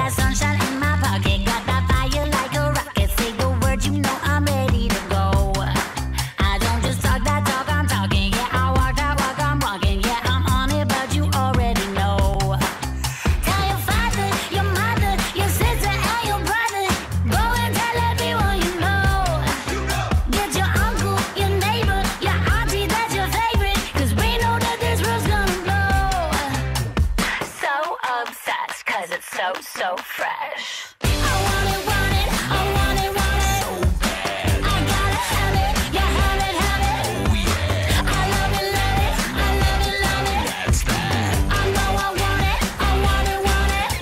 that sunshine in my pocket, got that fire like a rocket. Say the word, you know I'm ready to go. I don't just talk that talk, I'm talking. Yeah, I walk that walk, I'm walking. Yeah, I'm on it, but you already know. Tell your father, your mother, your sister, and your brother. Go and tell everyone you know. Get your uncle, your neighbor, your auntie, that's your favorite. Cause we know that this world's gonna blow. So obsessed, cause it's so fresh. I want it, want it, I want it, want it. So bad. I gotta have it, yeah, have it, have it. Oh yeah. I love it, love it, I love it, love it. That's that. I know I want it, I want it, want it.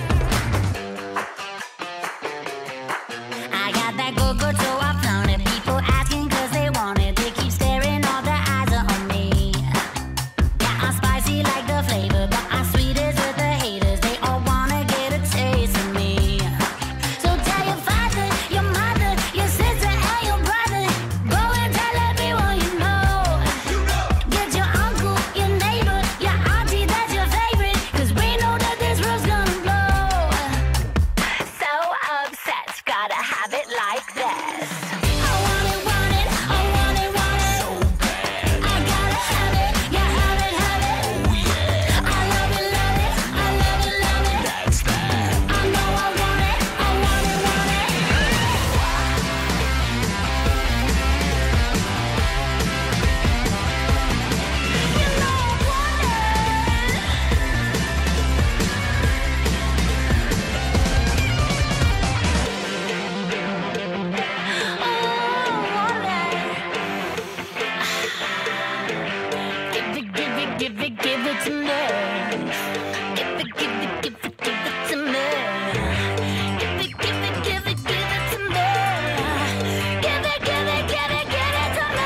I got that good, good, so I found it. People asking cause they want it. They keep staring, all their eyes are on me. Yeah, I'm spicy like the flavor, but I'm sweetest with the haters. They all wanna get a taste of me. So tell your father, your mother, your sister, and your brother. Go and tell everyone you know. Get your uncle, your neighbor, your auntie, that's your favorite. Cause we know that this world's gonna blow. So obsessed, gotta have it like this. I want it, want it, I want it, want it. So bad. I gotta have it, yeah, have it, have it. Oh yeah. I love it, love it, I love it, love it. That's that. I know I want it, I want it, want it. You know I want it. Give it to me. Give it to me. Give it to me. Give it to me. Give it to me.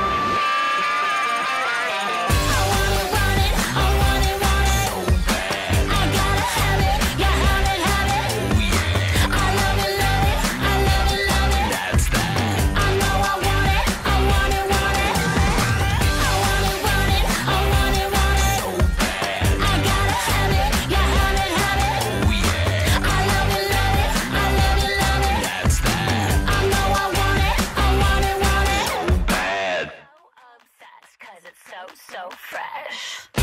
I want it, want it, I want it, want it. So bad. I gotta have it, yeah, have it, have it. Oh yeah. I love it, love it, I love it, love it. That's that. I know I want it, I want it, want it. I want it, want it, I want it, want it. So bad. I gotta have it, yeah, have it, have it. Oh yeah. I love it, love it, I love it, love it. That's that. I know I want it, I want it, want it. So bad. So obsessed, cause it's so fresh.